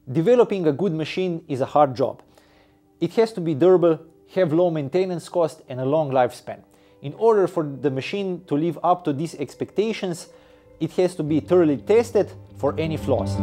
Developing a good machine is a hard job. It has to be durable, have low maintenance cost and a long lifespan. In order for the machine to live up to these expectations, it has to be thoroughly tested for any flaws.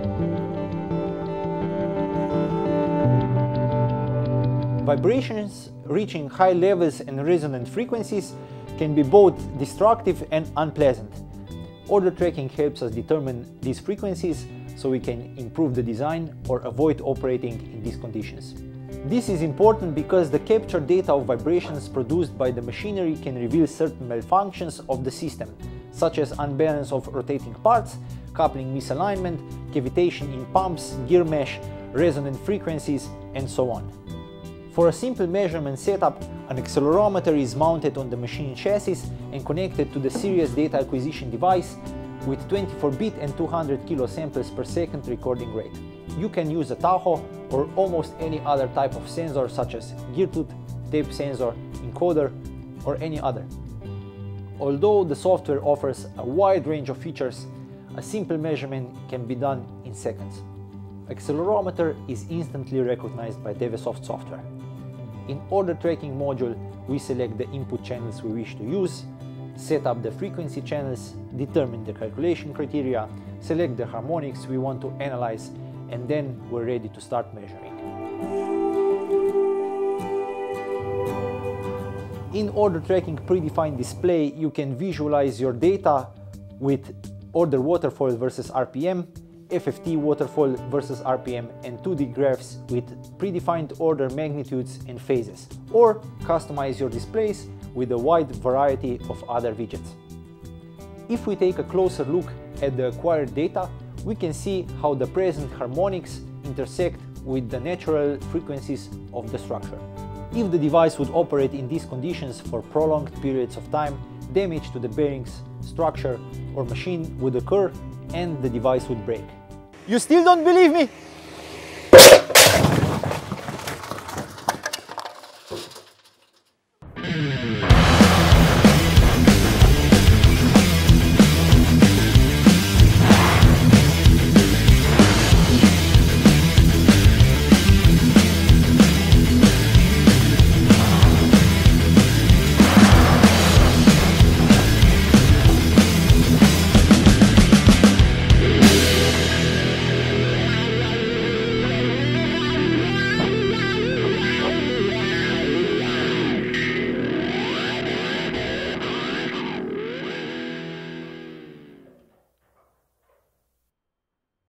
Vibrations reaching high levels and resonant frequencies can be both destructive and unpleasant. Order tracking helps us determine these frequencies so we can improve the design or avoid operating in these conditions. This is important because the captured data of vibrations produced by the machinery can reveal certain malfunctions of the system, such as unbalance of rotating parts, coupling misalignment, cavitation in pumps, gear mesh, resonant frequencies, and so on. For a simple measurement setup, an accelerometer is mounted on the machine chassis and connected to the series data acquisition device with 24-bit and 200 kilosamples per second recording rate. You can use a tacho or almost any other type of sensor such as gear tooth, tape sensor, encoder, or any other. Although the software offers a wide range of features, a simple measurement can be done in seconds. Accelerometer is instantly recognized by Dewesoft software. In order tracking module, we select the input channels we wish to use, set up the frequency channels, determine the calculation criteria, select the harmonics we want to analyze, and then we're ready to start measuring. In order tracking predefined display, you can visualize your data with order waterfall versus RPM, FFT waterfall versus RPM, and 2D graphs with predefined order magnitudes and phases, or customize your displays with a wide variety of other widgets. If we take a closer look at the acquired data, we can see how the present harmonics intersect with the natural frequencies of the structure. If the device would operate in these conditions for prolonged periods of time, damage to the bearings, structure, or machine would occur and the device would break. You still don't believe me?